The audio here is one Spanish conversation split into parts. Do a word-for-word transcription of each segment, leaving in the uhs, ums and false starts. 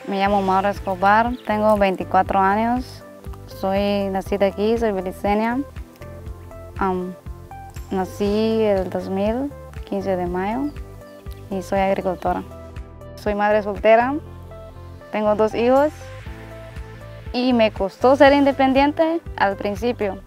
Me llamo Maura Escobar, tengo veinticuatro años, soy nacida aquí, soy beliceña. Um, nací el dos mil, quince de mayo, y soy agricultora. Soy madre soltera, tengo dos hijos y me costó ser independiente al principio.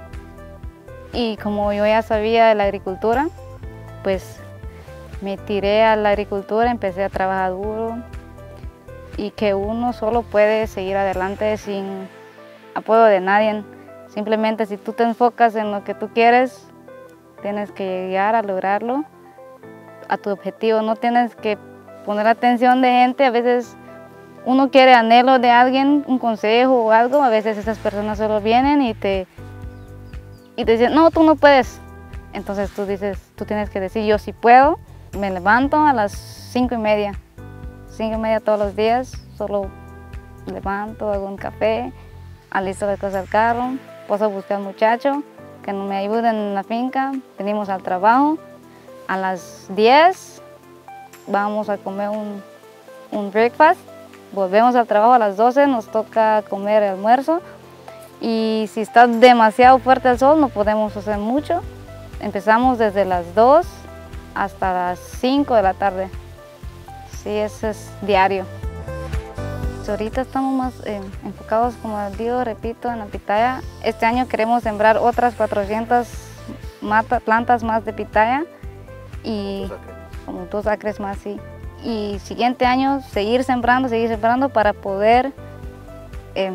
Y como yo ya sabía de la agricultura, pues me tiré a la agricultura, empecé a trabajar duro y que uno solo puede seguir adelante sin apoyo de nadie. Simplemente si tú te enfocas en lo que tú quieres, tienes que llegar a lograrlo, a tu objetivo. No tienes que poner atención de gente. A veces uno quiere anhelo de alguien, un consejo o algo. A veces esas personas solo vienen y te, y te dicen, no, tú no puedes. Entonces tú dices, tú tienes que decir, yo sí puedo. Me levanto a las cinco y media. Cinco y media todos los días, solo levanto, hago un café, alisto las cosas del carro, paso a buscar al muchacho que me ayuden en la finca, venimos al trabajo. A las diez vamos a comer un, un breakfast, volvemos al trabajo a las doce, nos toca comer el almuerzo y si está demasiado fuerte el sol no podemos hacer mucho. Empezamos desde las dos hasta las cinco de la tarde. Sí, eso es diario. Ahorita estamos más eh, enfocados, como digo, repito, en la pitaya. Este año queremos sembrar otras cuatrocientas mata, plantas más de pitaya y como dos acres más, sí. Y siguiente año seguir sembrando, seguir sembrando para poder eh,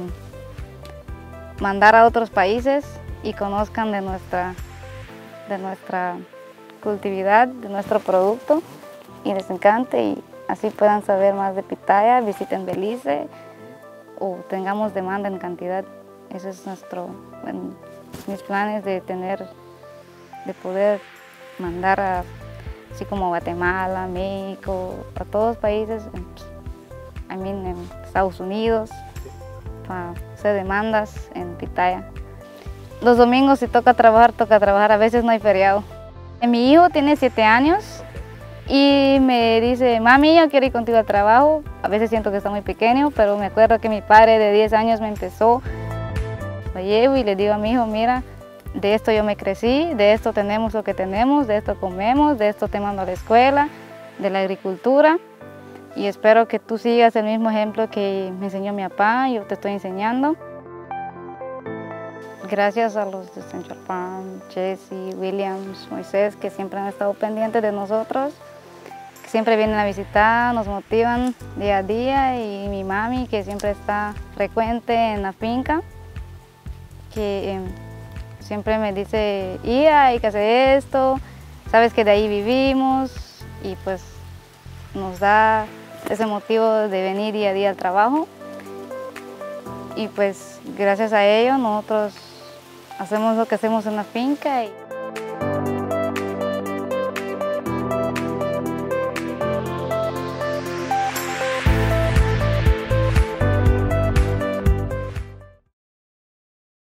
mandar a otros países y conozcan de nuestra, de nuestra cultividad, de nuestro producto y les encante y así puedan saber más de pitaya, visiten Belice o tengamos demanda en cantidad. Ese es nuestro, bueno, mis planes de tener, de poder mandar a, así como Guatemala, México, a todos los países, I mean, en Estados Unidos, para hacer demandas en pitaya. Los domingos si toca trabajar, toca trabajar, a veces no hay feriado. Mi hijo tiene siete años. Y me dice, mami, yo quiero ir contigo al trabajo. A veces siento que está muy pequeño, pero me acuerdo que mi padre de diez años me empezó. Lo llevo y le digo a mi hijo, mira, de esto yo me crecí, de esto tenemos lo que tenemos, de esto comemos, de esto te mando a la escuela, de la agricultura. Y espero que tú sigas el mismo ejemplo que me enseñó mi papá, yo te estoy enseñando. Gracias a los de Central Farm, Jesse, Williams, Moisés, que siempre han estado pendientes de nosotros. Siempre vienen a visitar, nos motivan día a día y mi mami que siempre está frecuente en la finca, que eh, siempre me dice, Ia, hay que hacer esto, sabes que de ahí vivimos y pues nos da ese motivo de venir día a día al trabajo y pues gracias a ello nosotros hacemos lo que hacemos en la finca. Y